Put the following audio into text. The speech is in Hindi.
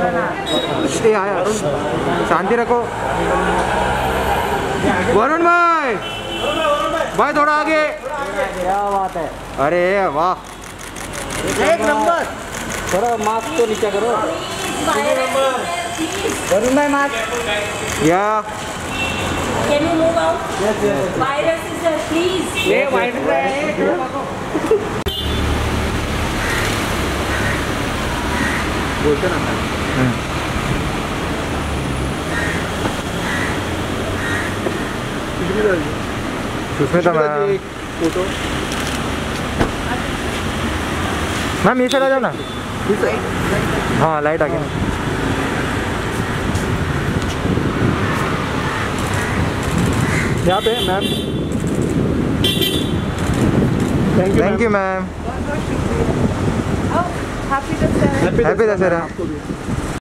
आया, शांति रखो। वरुण भाई, भाई थोड़ा आगे। क्या बात है, अरे वाह, एक नंबर। थोड़ा मास्क तो नीचे करो। वरुण भाई मास्क। या Can you move out? Yes. Virus is there, please. ये वाइट है। बोलते ना। सुष्मिता मैम, फोटो मैम ये चला जाओ ना। हाँ लाइट आ गया। यहाँ पे ma'am. Thank you ma'am. Oh, happy to happy Dussehra.